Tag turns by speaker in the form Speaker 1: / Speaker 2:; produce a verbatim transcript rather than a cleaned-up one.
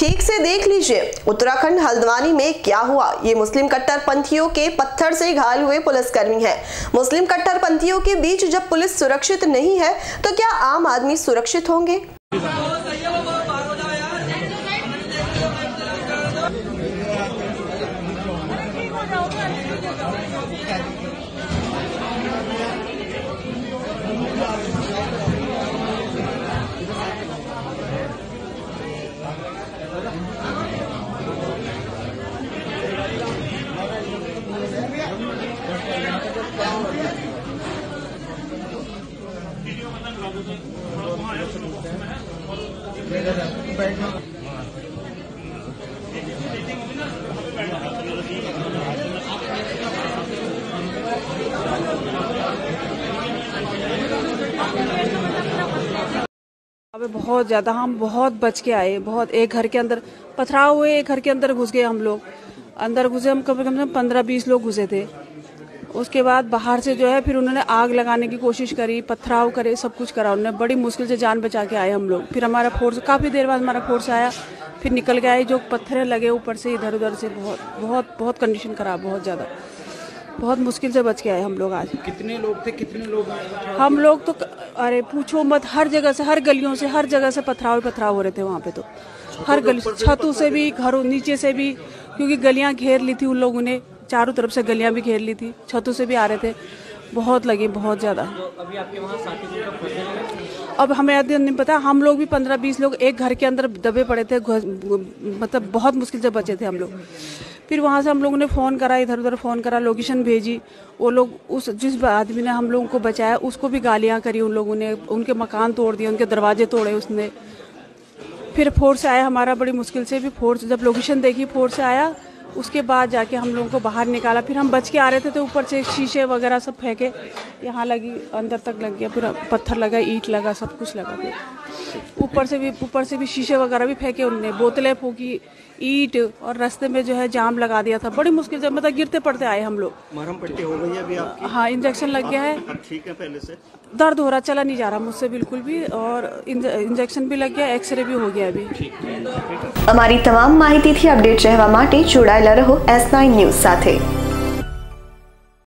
Speaker 1: ठीक से देख लीजिए उत्तराखंड हल्द्वानी में क्या हुआ। ये मुस्लिम कट्टरपंथियों के पत्थर से घायल हुए पुलिसकर्मी हैं। मुस्लिम कट्टरपंथियों के बीच जब पुलिस सुरक्षित नहीं है तो क्या आम आदमी सुरक्षित होंगे?
Speaker 2: अबे बहुत ज्यादा हम बहुत बच के आए। बहुत एक घर के अंदर पथराव हुए, एक घर के अंदर घुस गए। हम लोग अंदर घुसे, हम कम से कम पंद्रह बीस लोग घुसे थे। उसके बाद बाहर से जो है फिर उन्होंने आग लगाने की कोशिश करी, पथराव करे, सब कुछ करा उन्होंने। बड़ी मुश्किल से जान बचा के आए हम लोग। फिर हमारा फोर्स काफ़ी देर बाद हमारा फोर्स आया, फिर निकल के आए। जो पत्थर लगे ऊपर से इधर उधर से, बहुत बहुत बहुत कंडीशन खराब, बहुत ज़्यादा, बहुत मुश्किल से बच के आए हम लोग। आज
Speaker 3: कितने लोग थे? कितने लोग?
Speaker 2: हम लोग तो अरे पूछो मत, हर जगह से, हर गलियों से, हर जगह से पथराव पथराव हो रहे थे वहाँ पे। तो हर गली, छतों से भी, घरों नीचे से भी, क्योंकि गलियाँ घेर ली थी उन लोगों ने, चारों तरफ से गलियाँ भी घेर ली थी, छतों से भी आ रहे थे। बहुत लगे, बहुत ज़्यादा।
Speaker 3: अभी आपके वहाँ साथी?
Speaker 2: अब हमें याद नहीं पता। हम लोग भी पंद्रह बीस लोग एक घर के अंदर दबे पड़े थे, मतलब बहुत मुश्किल से बचे थे हम लोग। फिर वहाँ से हम लोगों ने फ़ोन करा, इधर उधर फ़ोन करा, लोकेशन भेजी। वो लोग, उस जिस आदमी ने हम लोगों को बचाया उसको भी गालियाँ करी उन लोगों ने, उनके मकान तोड़ दिए, उनके दरवाजे तोड़े उसने। फिर फोर्स आया हमारा, बड़ी मुश्किल से भी फोर्स, जब लोकेशन देखी फोर्स आया, उसके बाद जाके हम लोगों को बाहर निकाला। फिर हम बच के आ रहे थे तो ऊपर से शीशे वगैरह सब फेंके, यहाँ लगी, अंदर तक लग गया, पूरा पत्थर लगा, ईंट लगा, सब कुछ लगा। फिर ऊपर से भी ऊपर से भी शीशे वगैरह भी फेंके उनने, बोतलें फूकी, ईंट, और रास्ते में जो है जाम लगा दिया था। बड़ी मुश्किल से, मतलब गिरते पड़ते आए हम लोग।
Speaker 3: मरहम पट्टी हो गई है अभी आपकी?
Speaker 2: हाँ, इंजेक्शन लग गया है।
Speaker 3: ठीक है पहले से?
Speaker 2: दर्द हो रहा, चला नहीं जा रहा मुझसे बिल्कुल भी, और इंजेक्शन भी लग गया, एक्सरे भी हो गया अभी।
Speaker 1: અમારી તમામ માહિતીથી અપડેટ રહેવા માટે જોડાયેલા રહો એસ નાઇન ન્યૂઝ સાથે।